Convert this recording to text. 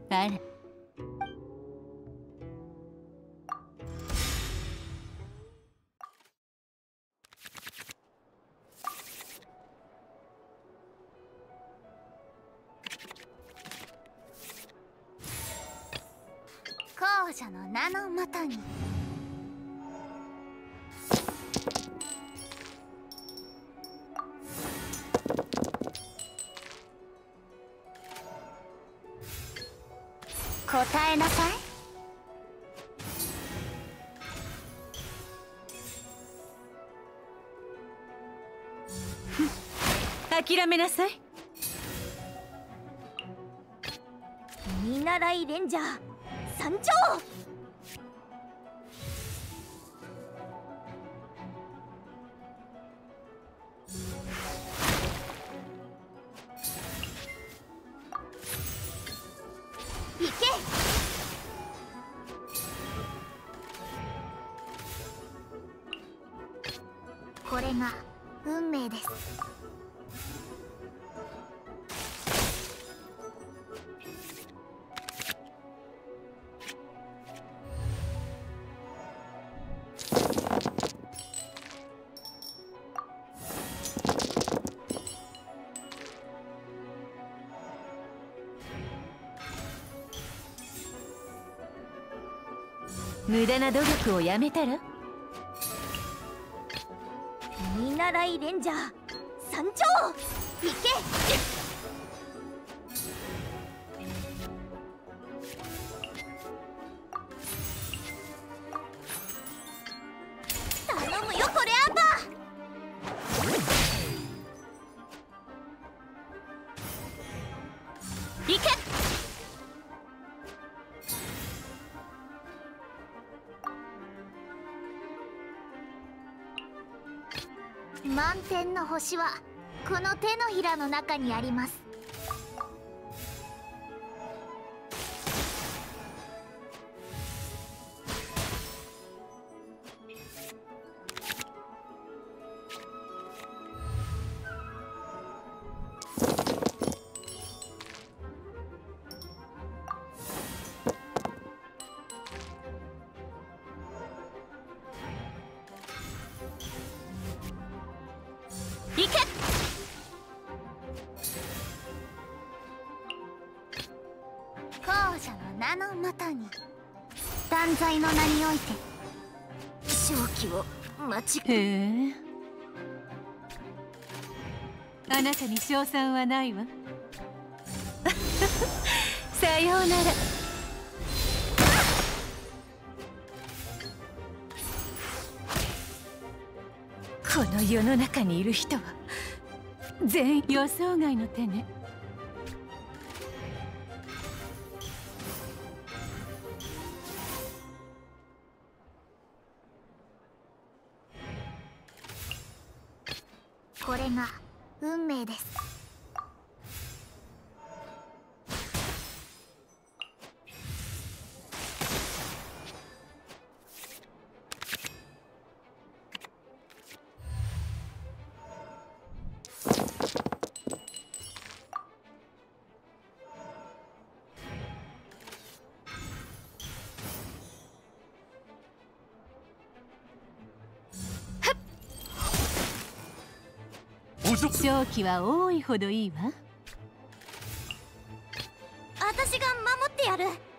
あら。 後者の名のもとに。答えなさい。 諦めなさい。 見習いレンジャー参上。行け。これが運命です。 無駄な努力をやめたら。 見習いレンジャー参上。行け。頼むよこれアンバー。行け。満天の星はこの手のひらの中にあります。行け。後者の名のもとに。断罪の名において勝機を待ち。 へえ。あなたに勝算はないわ。さようなら。この世の中にいる人は全員予想外の手ね。 これが運命です。 勝機は多いほどいいわ。 私が守ってやる。